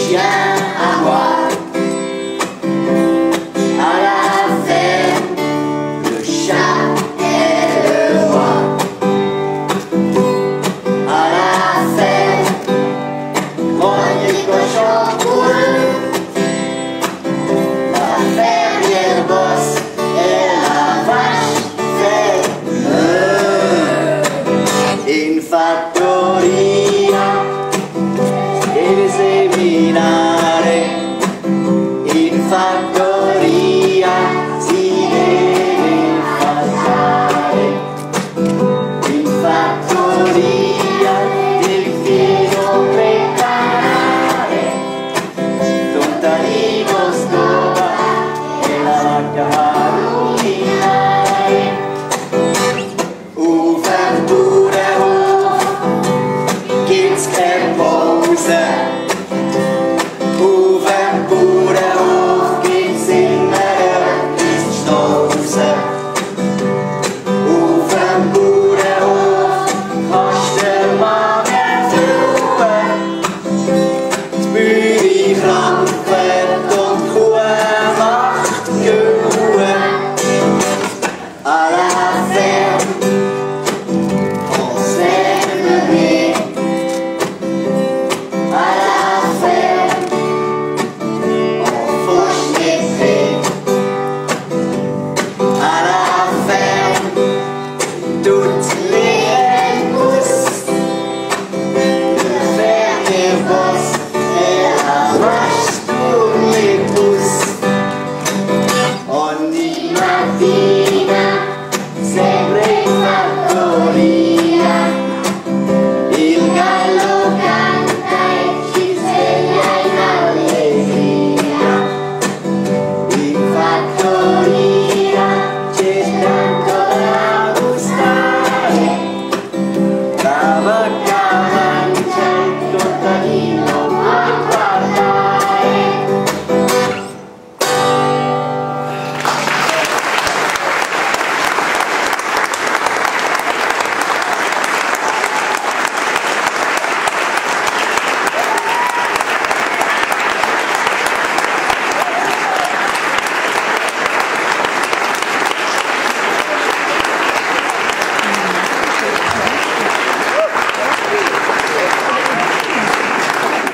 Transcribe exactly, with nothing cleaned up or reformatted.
viens à moi. À la ferme, le chat est le roi. À la ferme, grogne les cochons coulent. La fermière bosse et la vache fait meuh. In fattoria deve seminare, in fattoria si deve facciare, in fattoria devi fieno preparare, contadino scova e la vacca ruminare. U verdure hoch gibt's kein Pause. Auf dem Bauernhof gibt's immer etwas zu stossen. Auf dem Bauernhof kannst du den Magen füllen. Die Bäuerin krank